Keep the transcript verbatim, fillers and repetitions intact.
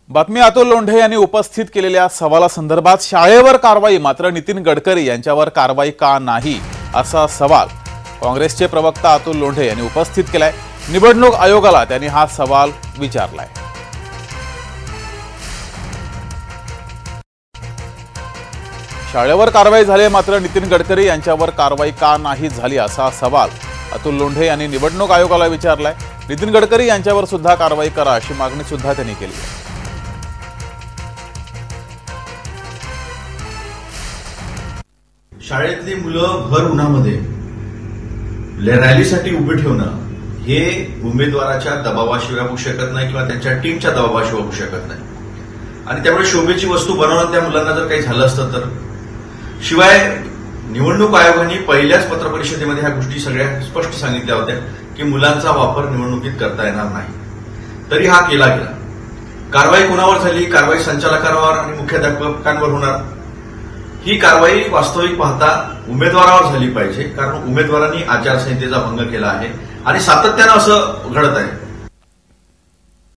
बातमी अतुल लोंढे यांनी उपस्थित केलेल्या सवालासंदर्भात शाळेवर कारवाई मात्र नितीन गडकरी यांच्यावर कारवाई का नाही असा सवाल काँग्रेसचे प्रवक्ता अतुल लोंढे यांनी उपस्थित केलाय। निवडणूक आयोगाला त्यांनी हा सवाल विचारलाय। शाळेवर कारवाई झाली मात्र नितीन गडकरी यांच्यावर कारवाई का नाही झाली असा सवाल अतुल लोंढे यांनी निवडणूक आयोगाला विचारलाय। नितीन गडकरी यांच्यावर सुद्धा कारवाई करा अशी मागणी सुद्धा त्यांनी केली आहे। शाळेतली मुलं भर उन्हामध्ये रॅलीसाठी उभे ठेवणं हे उमेदवाराच्या दबावाशिवाय होऊ शकत नाही किंवा त्यांच्या टीमच्या दबावाशिवाय होऊ शकत नाही आणि त्यामुळे शोभेची वस्तू बनवणं त्या मुलांना जर काही झालं असतं तर शिवाय निवडणूक आयोगाने पहिल्याच पत्रपरिषदेमध्ये ह्या गोष्टी सगळ्या स्पष्ट सांगितल्या होत्या की मुलांचा वापर निवडणुकीत करता येणार नाही, तरी हा केला गेला। कारवाई कोणावर झाली? कारवाई संचालकांवर आणि मुख्याध्यापकांवर होणार। ही कारवाई वास्तविक पाहता उमेदवारावर झाली पाहिजे, कारण उमेदवारांनी आचारसंहितेचा भंग केला आहे आणि सातत्यानं असं घडत आहे।